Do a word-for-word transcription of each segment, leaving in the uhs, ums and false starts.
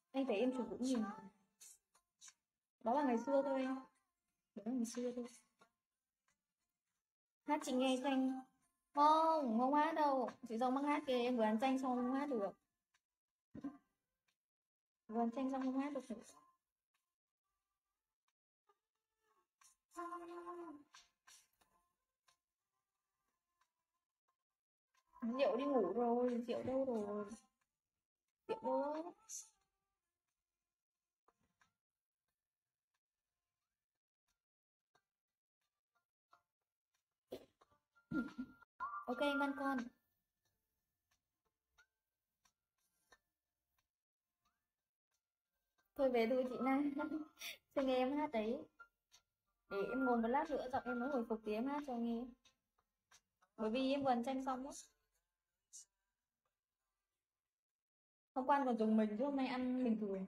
Anh thấy em chụp cũng nhiều. Đó là ngày xưa thôi em. Đó là ngày xưa thôi. Hát chị nghe tranh. Không, không hát đâu. Chị Dâu mắc hát kìa, em vừa ăn chanh xong không hát được. Vừa ăn chanh xong không hát được. Diệu đi ngủ rồi, Diệu đâu rồi? Diệu đâu? Ok anh Văn con. Thôi về thôi chị Nam. Xin nghe em hát đấy. Để em ngồi một lát nữa giọng em nó hồi phục thì em hát cho nghe. Bởi vì em vừa ăn chanh xong á. Hôm qua còn dùng mình chứ hôm nay ăn bình thường.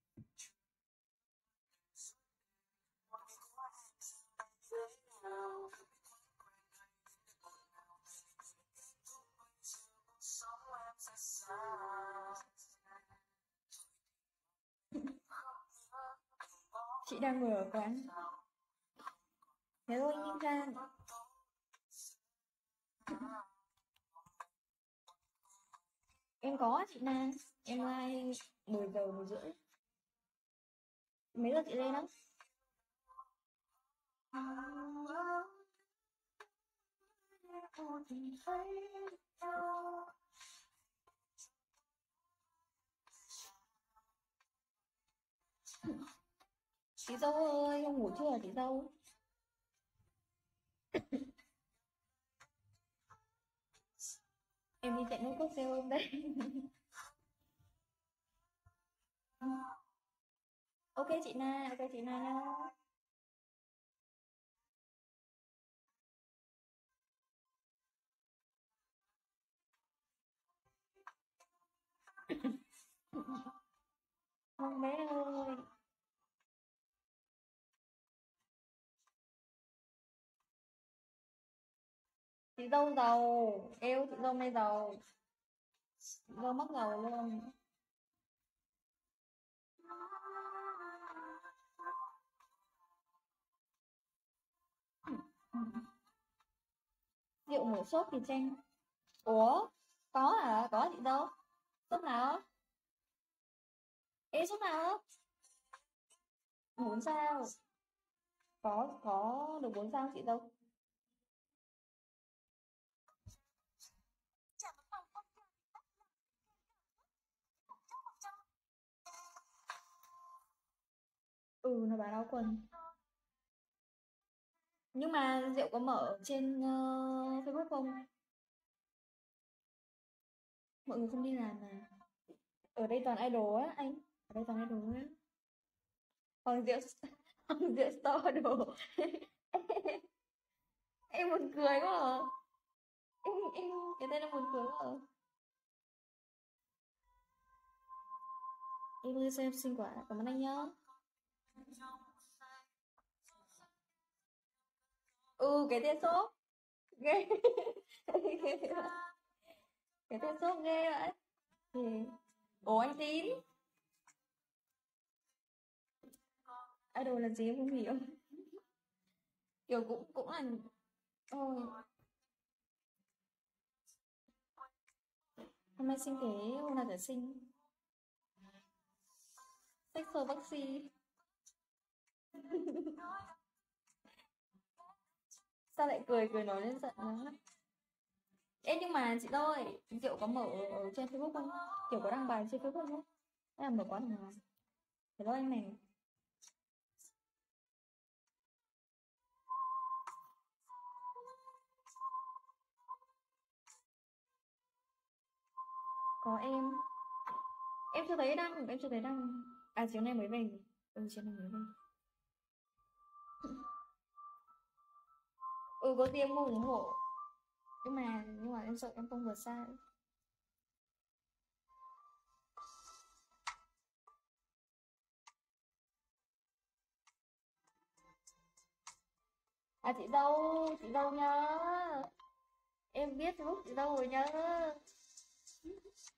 Chị đang ngồi ở quán. Thế thôi anh ra. Em có chị Nam. Em like mười giờ mười rưỡi. Mấy giờ chị lên đó? Chị Dâu ơi, không ngủ chưa hả chị Dâu? Em đi chạy nốt cốc xe ôm đây. Ok chị Na, ok chị Na nha. Không bé ơi. Chị Dâu giàu, eo chị Dâu nay giàu. Chị Dâu mắc giàu luôn. Rượu nổi sốt thì chanh. Ủa? Có hả? Có chị Dâu. Sốt nào? Ê sốt nào? Bốn sao. Có, có được bốn sao chị Dâu. Ừ, nó bán áo quần. Nhưng mà Diệu có mở trên ờ, Facebook không? Mọi người không đi làm mà. Ở đây toàn idol á anh. Ở đây toàn idol á. Hoàng Diệu Hoàng Diệu store đồ. Em buồn cười quá à. Em em cái tên em buồn cười quá à. Em ơi sao em xinh quá. Cảm ơn anh nhá. Ừ cái tên số ghê. Cái tên số ghê vậy. Thì ủa anh Tín. Idol là gì em không hiểu. Kiểu cũng cũng là ôi hôm nay sinh thế hôm nay phải sinh. Sách sơ bác sĩ. Sao lại cười cười nói lên giận nó. Ê nhưng mà chị ơi, Diệu có mở ở trên Facebook không? Kiểu có đăng bài trên Facebook không? Hay là mở quán ở ngoài? Hello anh này. Có em. Em chưa thấy đăng, em chưa thấy đăng. À chiều nay mới về. Ừ chiều nay mới về. Ừ có gì em mua ủng hộ. Nhưng mà nhưng mà em sợ em không vượt sai. À chị dâu, chị dâu nhá. Em biết Facebook chị dâu rồi nhá.